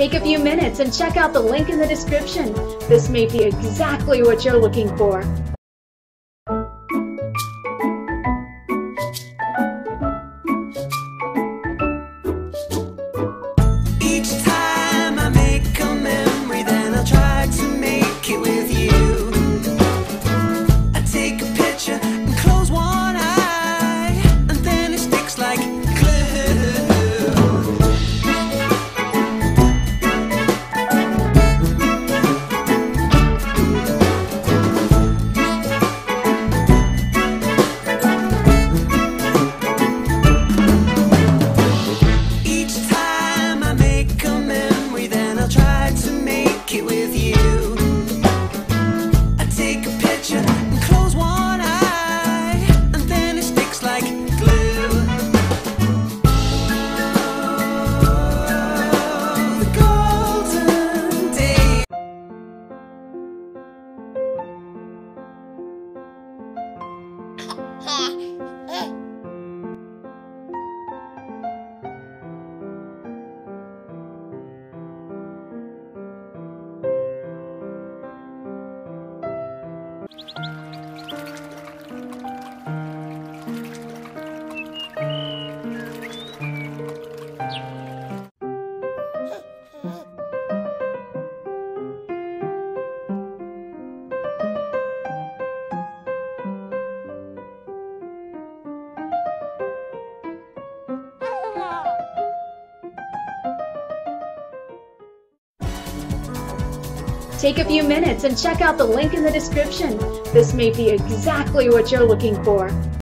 Take a few minutes and check out the link in the description. This may be exactly what you're looking for. Take a few minutes and check out the link in the description. This may be exactly what you're looking for.